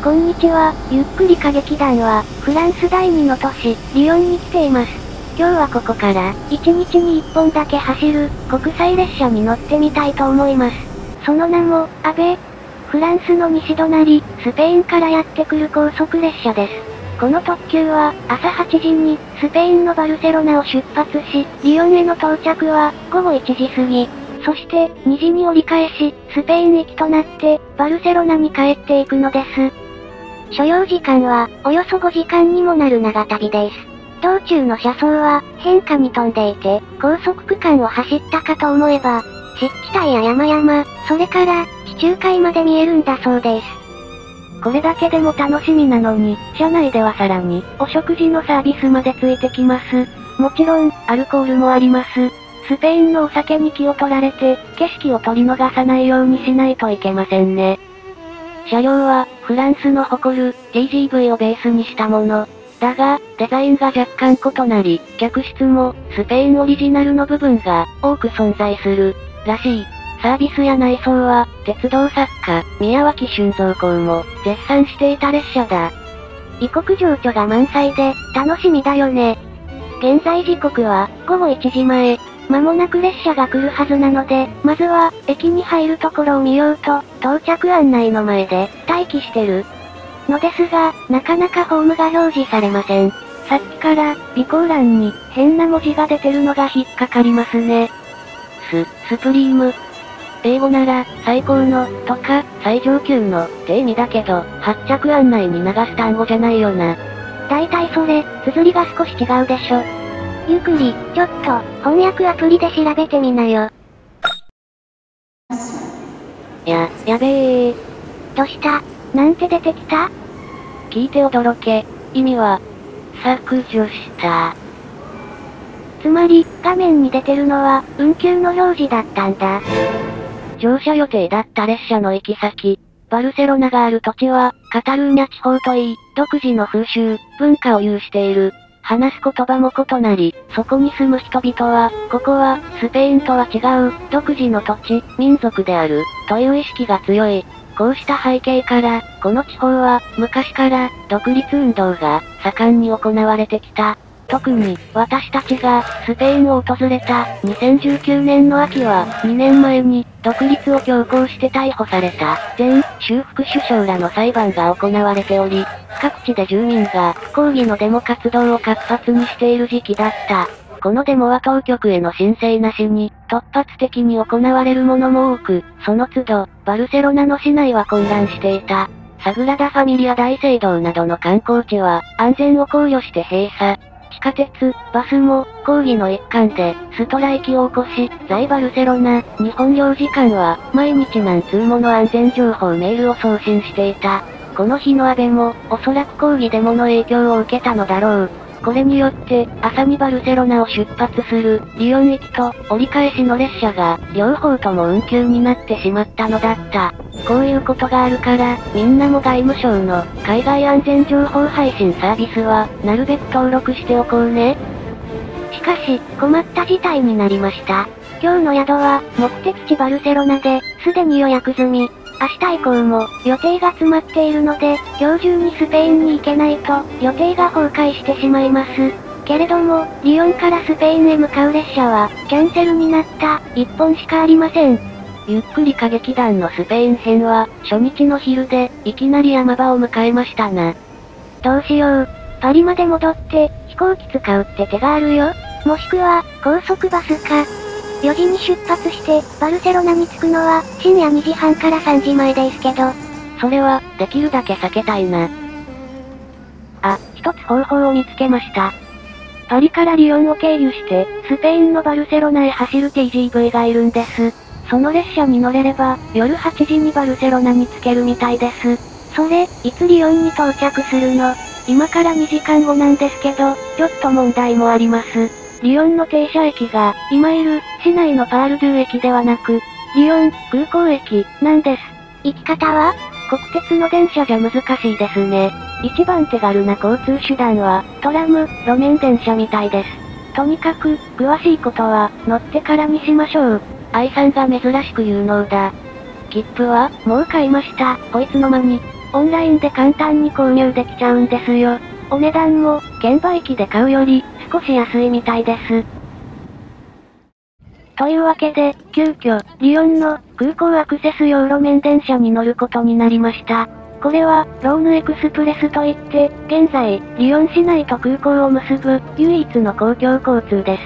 こんにちは、ゆっくり歌劇団は、フランス第2の都市、リヨンに来ています。今日はここから、1日に1本だけ走る、国際列車に乗ってみたいと思います。その名も、アベ。フランスの西隣、スペインからやってくる高速列車です。この特急は、朝8時に、スペインのバルセロナを出発し、リヨンへの到着は、午後1時過ぎ。そして、2時に折り返し、スペイン行きとなって、バルセロナに帰っていくのです。所要時間は、およそ5時間にもなる長旅です。道中の車窓は、変化に富んでいて、高速区間を走ったかと思えば、湿地帯や山々、それから、地中海まで見えるんだそうです。 これだけでも楽しみなのに、車内ではさらに、お食事のサービスまでついてきます。もちろん、アルコールもあります。スペインのお酒に気を取られて、景色を取り逃さないようにしないといけませんね。車両は、フランスの誇る TGV をベースにしたもの。だが、デザインが若干異なり、客室も、スペインオリジナルの部分が、多く存在する、らしい。サービスや内装は、鉄道作家、宮脇俊三公も、絶賛していた列車だ。 異国情緒が満載で、楽しみだよね。現在時刻は、午後1時前。間もなく列車が来るはずなので、まずは、駅に入るところを見ようと、到着案内の前で、待機してる。のですが、なかなかホームが表示されません。 さっきから、備考欄に、変な文字が出てるのが引っかかりますね。スプリーム。英語なら、最高の、とか、最上級の、って意味だけど、発着案内に流す単語じゃないよな。 だいたいそれ、綴りが少し違うでしょ。ゆっくり、ちょっと、翻訳アプリで調べてみなよ。 やべえ。 どうした？なんて出てきた？ 聞いて驚け。意味は、削除した。 つまり、画面に出てるのは、運休の表示だったんだ。 乗車予定だった列車の行き先、バルセロナがある土地は、カタルーニャ地方といい、独自の風習、文化を有している。話す言葉も異なり、そこに住む人々は、ここは、スペインとは違う、独自の土地、民族である、という意識が強い。こうした背景から、この地方は、昔から、独立運動が、盛んに行われてきた。特に、私たちが、スペインを訪れた、2019年の秋は、2年前に、独立を強行して逮捕された、前、州副首相らの裁判が行われており、各地で住民が、抗議のデモ活動を活発にしている時期だった。このデモは当局への申請なしに、突発的に行われるものも多く、その都度、バルセロナの市内は混乱していた。サグラダ・ファミリア大聖堂などの観光地は、安全を考慮して閉鎖。地下鉄、バスも、抗議の一環で、ストライキを起こし、在バルセロナ、日本領事館は、毎日何通もの安全情報メールを送信していた。この日の安倍も、おそらく抗議デモの影響を受けたのだろう。これによって、朝にバルセロナを出発する、リヨン行きと、折り返しの列車が、両方とも運休になってしまったのだった。こういうことがあるから、みんなも外務省の、海外安全情報配信サービスは、なるべく登録しておこうね。 しかし、困った事態になりました。今日の宿は、目的地バルセロナで、すでに予約済み。明日以降も、予定が詰まっているので、今日中にスペインに行けないと、予定が崩壊してしまいます。けれども、リヨンからスペインへ向かう列車は、キャンセルになった、一本しかありません。 ゆっくり歌劇団のスペイン編は、初日の昼で、いきなり山場を迎えましたな。 どうしよう。パリまで戻って、飛行機使うって手があるよ。もしくは、高速バスか。4時に出発して、バルセロナに着くのは、深夜2時半から3時前ですけど。 それは、できるだけ避けたいな。一つ方法を見つけました。パリからリヨンを経由して、スペインのバルセロナへ走る TGV がいるんです。その列車に乗れれば、夜8時にバルセロナに着けるみたいです。それ、いつリヨンに到着するの？今から2時間後なんですけど、ちょっと問題もあります。リヨンの停車駅が、今いる、市内のパールドゥ駅ではなく、リヨン、空港駅、なんです。行き方は？国鉄の電車じゃ難しいですね。一番手軽な交通手段は、トラム、路面電車みたいです。とにかく、詳しいことは、乗ってからにしましょう。愛さんが珍しく有能だ。切符は、もう買いました。こいつの間に。 オンラインで簡単に購入できちゃうんですよ。お値段も、券売機で買うより、少し安いみたいです。というわけで、急遽、リヨンの空港アクセス用路面電車に乗ることになりました。これは、ローヌエクスプレスといって、現在、リヨン市内と空港を結ぶ、唯一の公共交通です。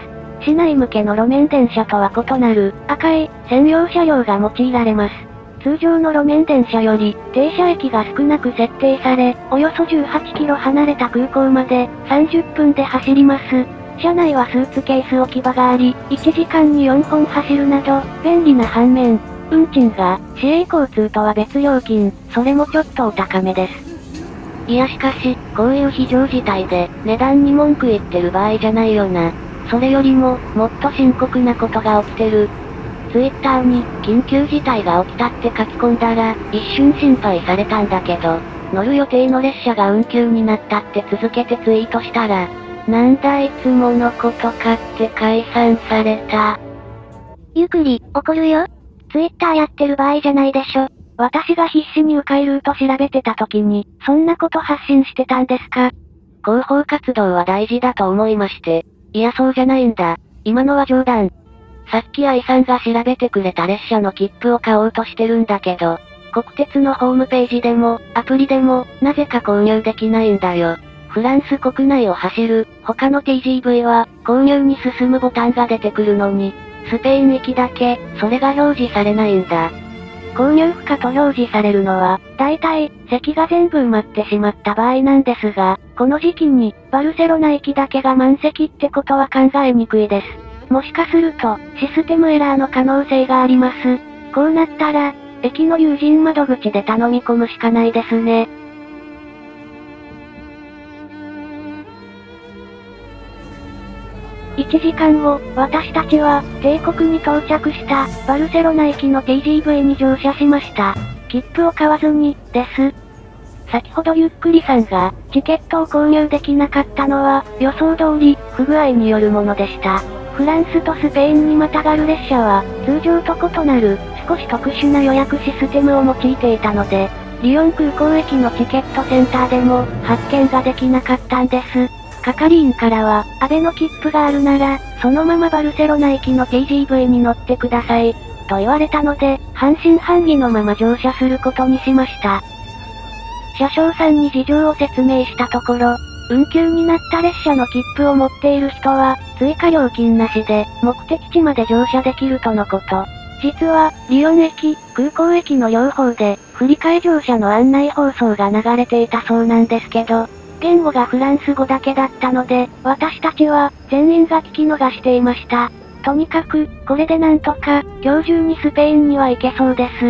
市内向けの路面電車とは異なる、赤い、専用車両が用いられます。通常の路面電車より、停車駅が少なく設定され、およそ18キロ離れた空港まで、30分で走ります。車内はスーツケース置き場があり、1時間に4本走るなど、便利な反面、運賃が、市営交通とは別料金、それもちょっとお高めです。いやしかし、こういう非常事態で、値段に文句言ってる場合じゃないよな。それよりも、もっと深刻なことが起きてる。ツイッターに、緊急事態が起きたって書き込んだら、一瞬心配されたんだけど、乗る予定の列車が運休になったって続けてツイートしたら、なんだいつものことかって解散された。 ゆっくり、怒るよ。ツイッターやってる場合じゃないでしょ。 私が必死に迂回ルート調べてた時に、そんなこと発信してたんですか？広報活動は大事だと思いまして。いやそうじゃないんだ。今のは冗談。さっき愛さんが調べてくれた列車の切符を買おうとしてるんだけど、国鉄のホームページでも、アプリでも、なぜか購入できないんだよ。フランス国内を走る、他の TGV は、購入に進むボタンが出てくるのに、スペイン行きだけ、それが表示されないんだ。購入不可と表示されるのは、大体、席が全部埋まってしまった場合なんですが、この時期に、バルセロナ行きだけが満席ってことは考えにくいです。もしかすると、システムエラーの可能性があります。こうなったら、駅の有人窓口で頼み込むしかないですね。1時間後、私たちは、帝国に到着した、バルセロナ行きの TGV に乗車しました。切符を買わずに、です。先ほどゆっくりさんが、チケットを購入できなかったのは、予想通り、不具合によるものでした。フランスとスペインにまたがる列車は、通常と異なる、少し特殊な予約システムを用いていたので、リヨン空港駅のチケットセンターでも、発見ができなかったんです。係員からは、安倍の切符があるなら、そのままバルセロナ行きの TGV に乗ってください、と言われたので、半信半疑のまま乗車することにしました。車掌さんに事情を説明したところ、運休になった列車の切符を持っている人は、追加料金なしで、目的地まで乗車できるとのこと。実は、リヨン駅、空港駅の両方で、振り替え乗車の案内放送が流れていたそうなんですけど、言語がフランス語だけだったので、私たちは、全員が聞き逃していました。とにかく、これでなんとか、今日中にスペインには行けそうです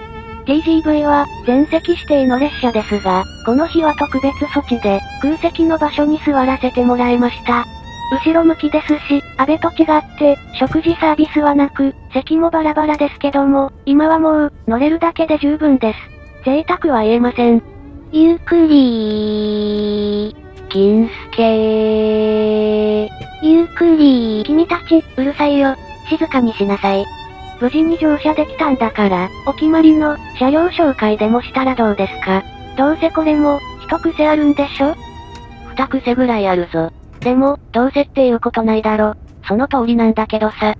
。TGV は、全席指定の列車ですが、この日は特別措置で、空席の場所に座らせてもらいました。後ろ向きですし、安倍と違って、食事サービスはなく、席もバラバラですけども、今はもう、乗れるだけで十分です。贅沢は言えません。 ゆっくりー。 金助ー。 ゆっくりー。君たち、うるさいよ。静かにしなさい。 無事に乗車できたんだから、お決まりの、車両紹介でもしたらどうですか。どうせこれも、一癖あるんでしょ？二癖ぐらいあるぞ。でも、どうせっていうことないだろ。その通りなんだけどさ。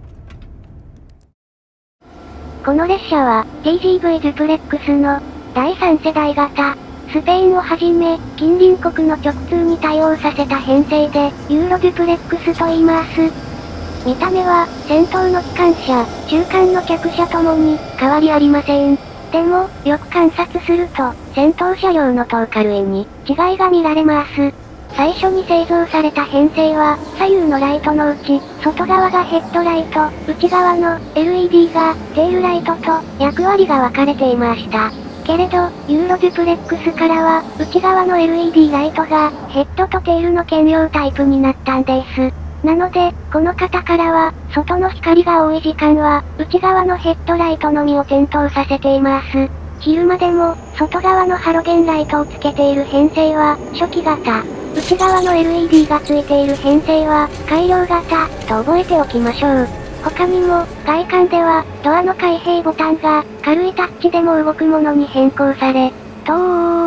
この列車は、TGV デュプレックスの、第3世代型。スペインをはじめ、近隣国の直通に対応させた編成で、ユーロデュプレックスと言います。見た目は、先頭の機関車、中間の客車ともに、変わりありません。でも、よく観察すると、先頭車両の灯火類に、違いが見られます。最初に製造された編成は、左右のライトのうち、外側がヘッドライト、内側の LED が、テールライトと、役割が分かれていました。けれど、ユーロデュプレックスからは、内側の LED ライトが、ヘッドとテールの兼用タイプになったんです。なので、この方からは、外の光が多い時間は、内側のヘッドライトのみを点灯させています。昼間でも、外側のハロゲンライトをつけている編成は、初期型。内側の LED がついている編成は、改良型、と覚えておきましょう。他にも、外観では、ドアの開閉ボタンが、軽いタッチでも動くものに変更され、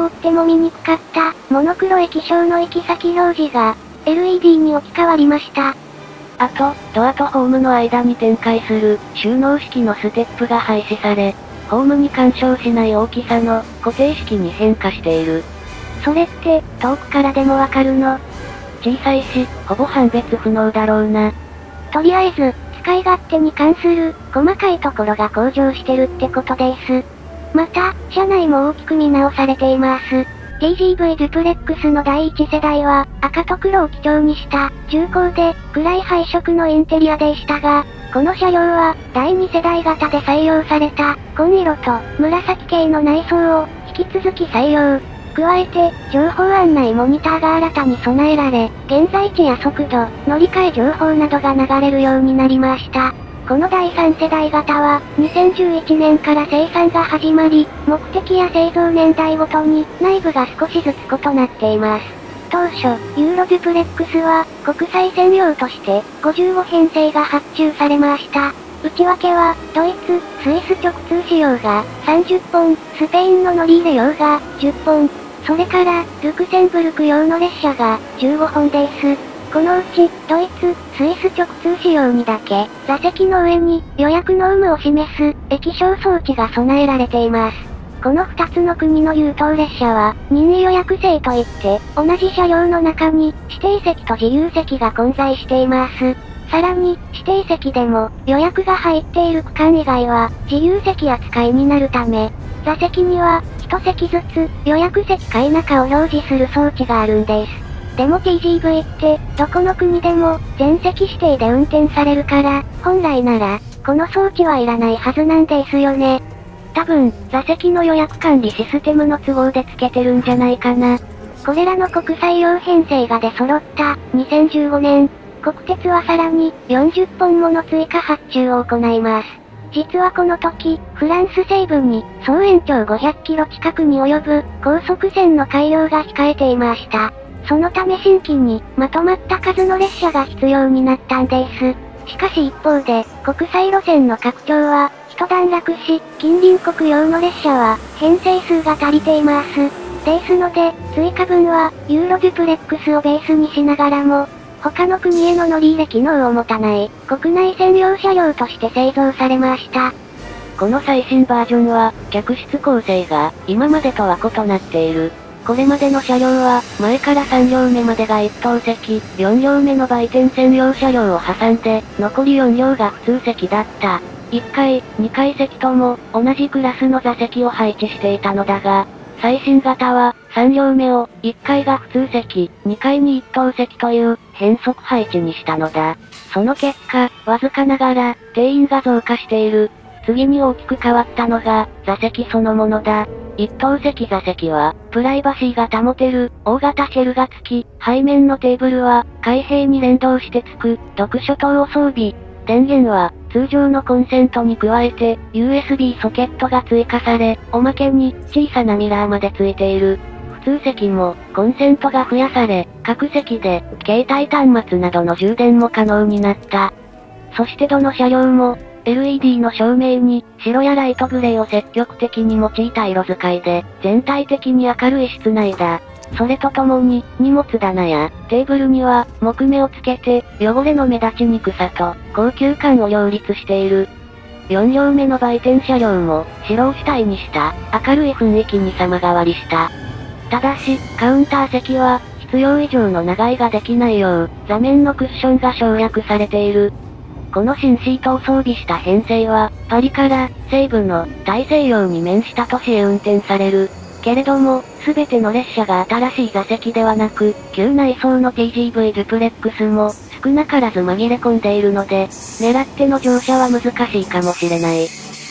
っても見にくかった、モノクロ液晶の行き先表示が、LED に置き換わりました。 あと、ドアとホームの間に展開する、収納式のステップが廃止され、ホームに干渉しない大きさの、固定式に変化している。 それって、遠くからでもわかるの？ 小さいし、ほぼ判別不能だろうな。 とりあえず、使い勝手に関する、細かいところが向上してるってことです。また、車内も大きく見直されています。TGV デュプレックスの第1世代は、赤と黒を基調にした、重厚で、暗い配色のインテリアでしたが、この車両は、第2世代型で採用された、紺色と、紫系の内装を、引き続き採用。加えて、情報案内モニターが新たに備えられ、現在地や速度、乗り換え情報などが流れるようになりました。この第3世代型は、2011年から生産が始まり、目的や製造年代ごとに、内部が少しずつ異なっています。当初、ユーロデュプレックスは、国際専用として、55編成が発注されました。内訳は、ドイツ、スイス直通仕様が30本、スペインの乗り入れ用が10本、それから、ルクセンブルク用の列車が15本です。このうち、ドイツ、スイス直通仕様にだけ、座席の上に予約の有無を示す液晶装置が備えられています。この2つの国の優等列車は、任意予約制といって、同じ車両の中に指定席と自由席が混在しています。さらに、指定席でも予約が入っている区間以外は自由席扱いになるため、座席には1席ずつ予約席か否かを表示する装置があるんです。でも TGV って、どこの国でも全席指定で運転されるから、本来なら、この装置はいらないはずなんですよね。多分、座席の予約管理システムの都合でつけてるんじゃないかな。これらの国際用編成が出揃った2015年、国鉄はさらに40本もの追加発注を行います。実はこの時、フランス西部に総延長500キロ近くに及ぶ高速線の開業が控えていました。そのため新規にまとまった数の列車が必要になったんです。しかし一方で、国際路線の拡張は一段落し、近隣国用の列車は編成数が足りています。ですので、追加分はユーロデュプレックスをベースにしながらも、他の国への乗り入れ機能を持たない国内専用車両として製造されました。 この最新バージョンは、客室構成が今までとは異なっている。これまでの車両は、前から3両目までが1等席、4両目の売店専用車両を挟んで、残り4両が普通席だった。1階、2階席とも、同じクラスの座席を配置していたのだが、最新型は、3両目を、1階が普通席、2階に1等席という、変則配置にしたのだ。その結果、わずかながら、定員が増加している。次に大きく変わったのが、座席そのものだ。一等席座席は、プライバシーが保てる、大型シェルが付き、背面のテーブルは、開閉に連動して付く、読書灯を装備。電源は、通常のコンセントに加えて、USB ソケットが追加され、おまけに、小さなミラーまで付いている。普通席も、コンセントが増やされ、各席で、携帯端末などの充電も可能になった。そしてどの車両も、LED の照明に、白やライトグレーを積極的に用いた色使いで、全体的に明るい室内だ。それとともに、荷物棚や、テーブルには、木目をつけて、汚れの目立ちにくさと、高級感を両立している。4両目の売店車両も、白を主体にした、明るい雰囲気に様変わりした。ただし、カウンター席は、必要以上の長居ができないよう、座面のクッションが省略されている。この新シートを装備した編成は、パリから西部の大西洋に面した都市へ運転される。けれども、すべての列車が新しい座席ではなく、旧内装の TGV デュプレックスも少なからず紛れ込んでいるので、狙っての乗車は難しいかもしれない。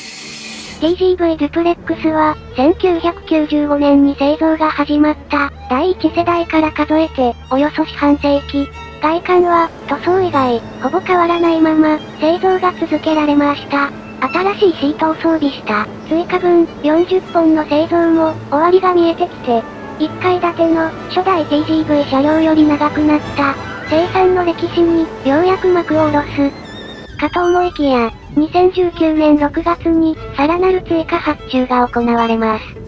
TGV デュプレックスは、1995年に製造が始まった第1世代から数えて、およそ四半世紀。外観は、塗装以外、ほぼ変わらないまま、製造が続けられました。新しいシートを装備した、追加分40本の製造も、終わりが見えてきて、1階建ての、初代 TGV 車両より長くなった、生産の歴史に、ようやく幕を下ろす。かと思いきや、2019年6月に、さらなる追加発注が行われます。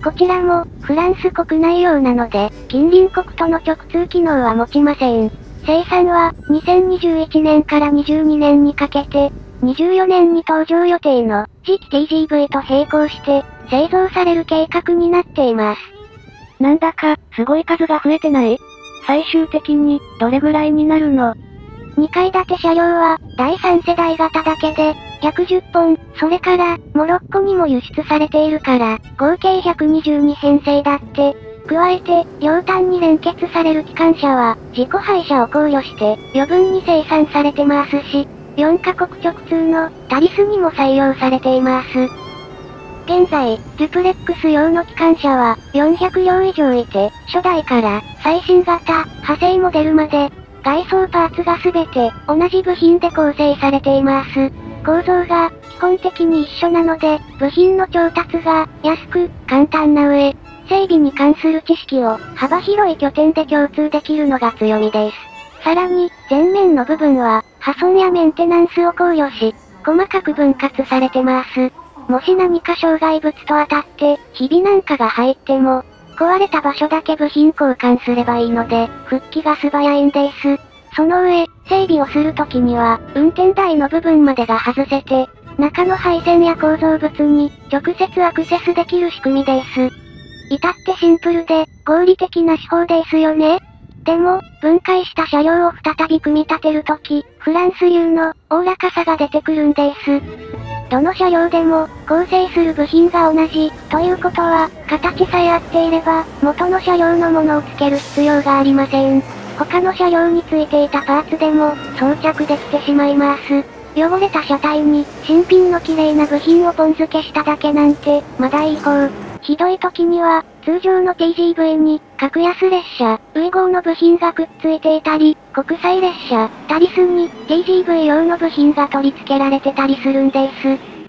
こちらも、フランス国内用なので、近隣国との直通機能は持ちません。生産は、2021年から22年にかけて、24年に登場予定の、次期 TGV と並行して、製造される計画になっています。 なんだか、すごい数が増えてない？最終的に、どれぐらいになるの ？2階建て車両は、第3世代型だけで、約10本、それから、モロッコにも輸出されているから、合計122編成だって。加えて、両端に連結される機関車は、自己廃車を考慮して、余分に生産されてますし、4カ国直通の、タリスにも採用されています。現在、デュプレックス用の機関車は、400両以上いて、初代から、最新型、派生モデルまで、外装パーツがすべて、同じ部品で構成されています。構造が、基本的に一緒なので、部品の調達が、安く、簡単な上、整備に関する知識を、幅広い拠点で共通できるのが強みです。さらに、前面の部分は、破損やメンテナンスを考慮し、細かく分割されてます。もし何か障害物と当たって、ひびなんかが入っても、壊れた場所だけ部品交換すればいいので、復帰が素早いんです。その上、整備をするときには、運転台の部分までが外せて、中の配線や構造物に、直接アクセスできる仕組みです。至ってシンプルで、合理的な手法ですよね。でも、分解した車両を再び組み立てるとき、フランス流の、おおらかさが出てくるんです。どの車両でも、構成する部品が同じ、ということは、形さえ合っていれば、元の車両のものを付ける必要がありません。他の車両に付いていたパーツでも、装着できてしまいます。汚れた車体に、新品の綺麗な部品をポン付けしただけなんて、まだいい方。ひどい時には、通常の TGV に、格安列車、ウイゴーの部品がくっついていたり、国際列車、タリスに、TGV 用の部品が取り付けられてたりするんです。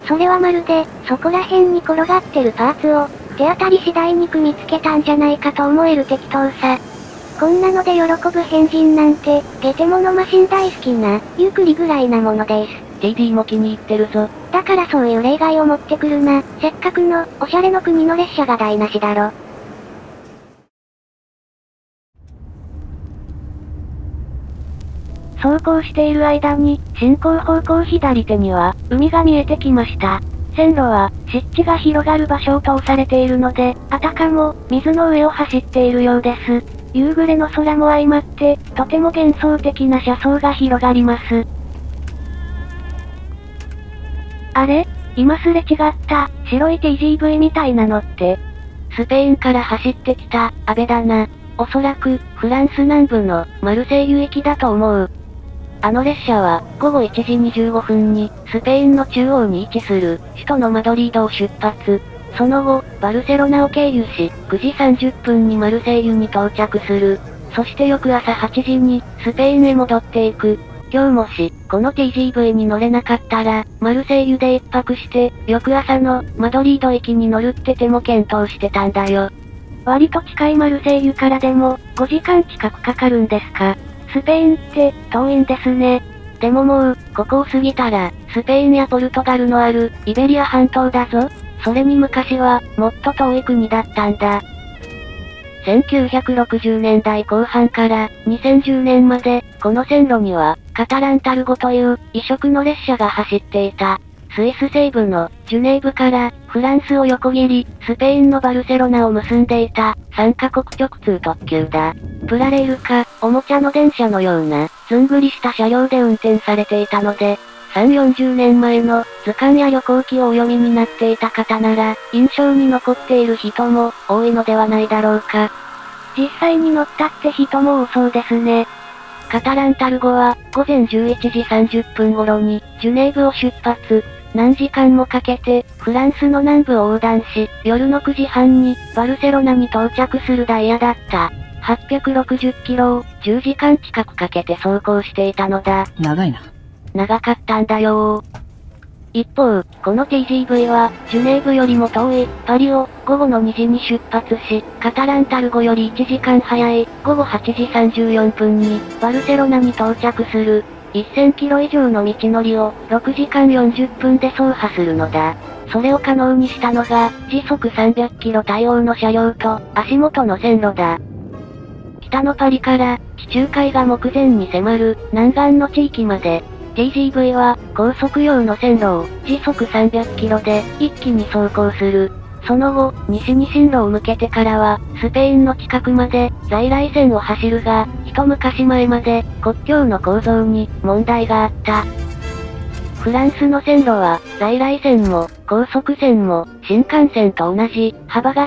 それはまるで、そこら辺に転がってるパーツを、手当たり次第に組み付けたんじゃないかと思える適当さ。こんなので喜ぶ変人なんて、ゲテモノマシン大好きな、ユークリぐらいなものです。 TD も気に入ってるぞ。 だからそういう例外を持ってくるな。せっかくの、おしゃれの国の列車が台無しだろ。 走行している間に、進行方向左手には、海が見えてきました。線路は、湿地が広がる場所を通されているので、あたかも、水の上を走っているようです。夕暮れの空も相まって、とても幻想的な車窓が広がります。あれ？今すれ違った、白い TGV みたいなのって、スペインから走ってきた、アベだな。おそらく、フランス南部の、マルセイユ駅だと思う。あの列車は、午後1時25分に、スペインの中央に位置する、首都のマドリードを出発。その後、バルセロナを経由し、9時30分にマルセイユに到着する。そして翌朝8時に、スペインへ戻っていく。今日もし、この TGV に乗れなかったら、マルセイユで一泊して、翌朝の、マドリード駅に乗るって手も検討してたんだよ。割と近いマルセイユからでも、5時間近くかかるんですか。スペインって、遠いんですね。でももう、ここを過ぎたら、スペインやポルトガルのある、イベリア半島だぞ。それに昔は、もっと遠い国だったんだ。1960年代後半から2010年まで、この線路には、カタランタルゴという異色の列車が走っていた。スイス西部のジュネーブからフランスを横切り、スペインのバルセロナを結んでいた3カ国直通特急だ。プラレールか、おもちゃの電車のような、ずんぐりした車両で運転されていたので、3、40年前の図鑑や旅行記をお読みになっていた方なら、印象に残っている人も多いのではないだろうか。実際に乗ったって人も多そうですね。カタランタルゴは、午前11時30分頃に、ジュネーブを出発。何時間もかけて、フランスの南部を横断し、夜の9時半に、バルセロナに到着するダイヤだった。860キロを、10時間近くかけて走行していたのだ。 長いな。 長かったんだよー。一方、この TGV は、ジュネーブよりも遠い、パリを、午後の2時に出発し、カタランタルゴより1時間早い、午後8時34分に、バルセロナに到着する。1000キロ以上の道のりを、6時間40分で走破するのだ。 それを可能にしたのが、時速300キロ対応の車両と、足元の線路だ。北のパリから、地中海が目前に迫る、南岸の地域まで、TGV は、高速用の線路を、時速300キロで、一気に走行する。その後、西に進路を向けてからは、スペインの近くまで、在来線を走るが、一昔前まで、国境の構造に、問題があった。フランスの線路は、在来線も、高速線も、新幹線と同じ、幅が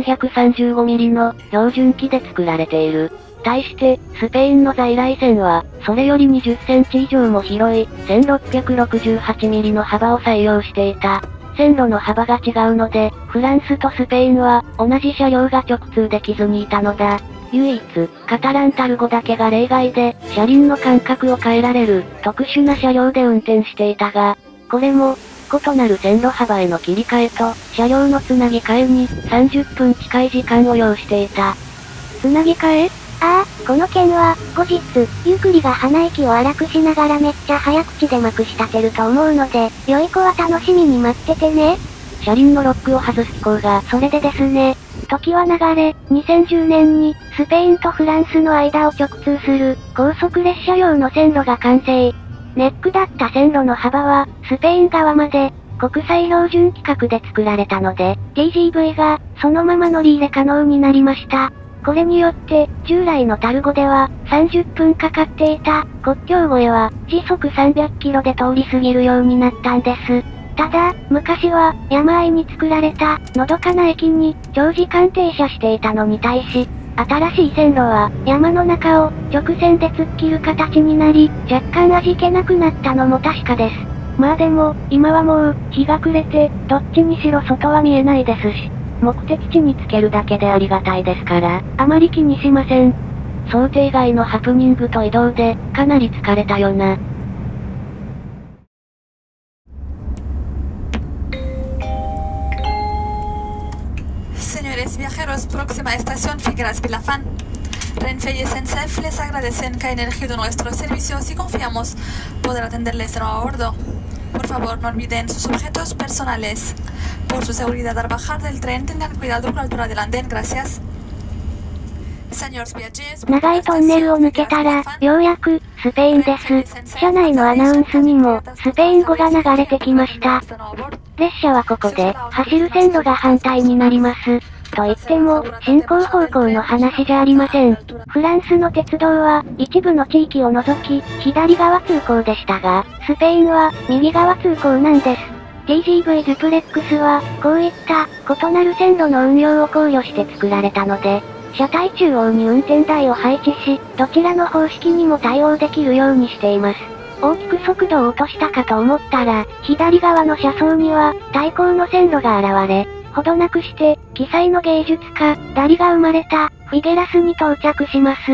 1435 ミリの、標準機で作られている。対して、スペインの在来線は、それより20センチ以上も広い、1668ミリの幅を採用していた。線路の幅が違うので、フランスとスペインは、同じ車両が直通できずにいたのだ。唯一、カタランタル語だけが例外で、車輪の間隔を変えられる、特殊な車両で運転していたが、これも、異なる線路幅への切り替えと、車両のつなぎ替えに、30分近い時間を要していた。 つなぎ替え？ああ、この件は、後日、ゆっくりが鼻息を荒くしながらめっちゃ早口でまくし立てると思うので、良い子は楽しみに待っててね。 車輪のロックを外す機構が、 それでですね。時は流れ、2010年に、スペインとフランスの間を直通する、高速列車用の線路が完成。ネックだった線路の幅は、スペイン側まで、国際標準規格で作られたので、TGV が、そのまま乗り入れ可能になりました。これによって、従来のタルゴでは、30分かかっていた、国境越えは、時速300キロで通り過ぎるようになったんです。ただ、昔は、山あいに作られた、のどかな駅に、長時間停車していたのに対し、新しい線路は、山の中を、直線で突っ切る形になり、若干味気なくなったのも確かです。まあでも、今はもう、日が暮れて、どっちにしろ外は見えないですし、目的地につけるだけでありがたいですから、あまり気にしません。 想定外のハプニングと移動で、かなり疲れたよな。 Señores viajeros, próxima estación Figueras Vilafán. Renfe y SNCF les agradecen que hayan elegido nuestros servicios y confiamos poder atenderles de nuevo a bordo. Por favor, no olviden sus objetos personales. Por su seguridad al bajar del tren, tengan cuidado con la altura del andén. Gracias. 長いトンネルを抜けたら、ようやく、スペインです。車内のアナウンスにも、スペイン語が流れてきました。列車はここで、走る線路が反対になります。と言っても、進行方向の話じゃありません。フランスの鉄道は、一部の地域を除き、左側通行でしたが、スペインは、右側通行なんです。TGV デュプレックスは、こういった、異なる線路の運用を考慮して作られたので、車体中央に運転台を配置し、どちらの方式にも対応できるようにしています。大きく速度を落としたかと思ったら、左側の車窓には、対向の線路が現れ、ほどなくして、奇才の芸術家、ダリが生まれた、フィゲラスに到着します。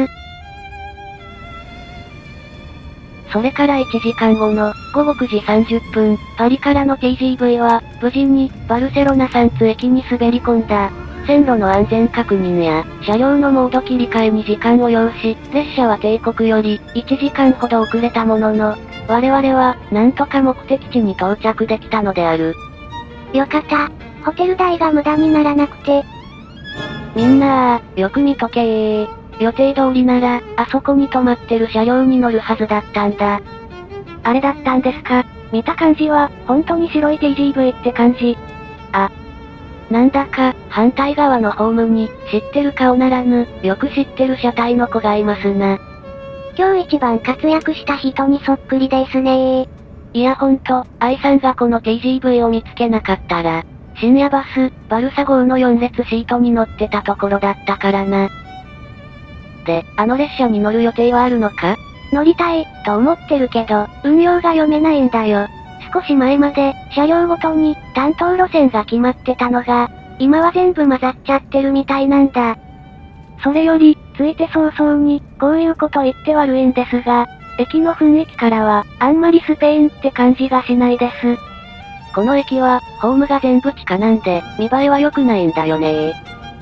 それから1時間後の、午後9時30分、パリからの TGV は、無事に、バルセロナサンツ駅に滑り込んだ。線路の安全確認や、車両のモード切り替えに時間を要し、列車は定刻より、1時間ほど遅れたものの、我々は、なんとか目的地に到着できたのである。 よかった。ホテル代が無駄にならなくて。 みんなよく見とけー。予定通りなら、あそこに止まってる車両に乗るはずだったんだ。 あれだったんですか。見た感じは、本当に白い TGV って感じ。 あ。なんだか、反対側のホームに、知ってる顔ならぬ、よく知ってる車体の子がいますな。 今日一番活躍した人にそっくりですねー。 いやほんと、愛さんがこの TGV を見つけなかったら、深夜バス、バルサ号の4列シートに乗ってたところだったからな。で、あの列車に乗る予定はあるのか？ 乗りたい、と思ってるけど、運用が読めないんだよ。少し前まで、車両ごとに、担当路線が決まってたのが、今は全部混ざっちゃってるみたいなんだ。それより、着いて早々に、こういうこと言って悪いんですが、駅の雰囲気からは、あんまりスペインって感じがしないです。 この駅は、ホームが全部地下なんで、見栄えは良くないんだよね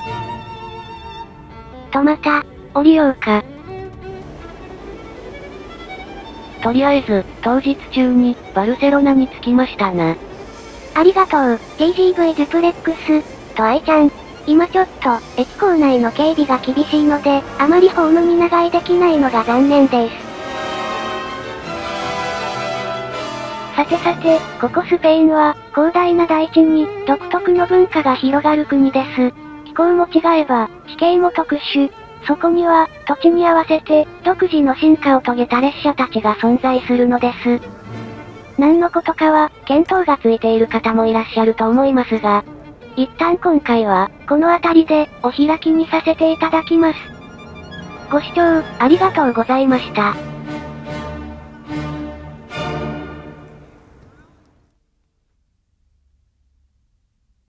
とまた、降りようか。 とりあえず、当日中に、バルセロナに着きましたな。 あありがとう、TGV デュプレックス、と愛ちゃん。今ちょっと、駅構内の警備が厳しいので、あまりホーム見長居できないのが残念です。さてさて、ここスペインは、広大な大地に、独特の文化が広がる国です。気候も違えば、地形も特殊。そこには、土地に合わせて、独自の進化を遂げた列車たちが存在するのです。何のことかは、見当がついている方もいらっしゃると思いますが、一旦今回は、この辺りで、お開きにさせていただきます。ご視聴、ありがとうございました。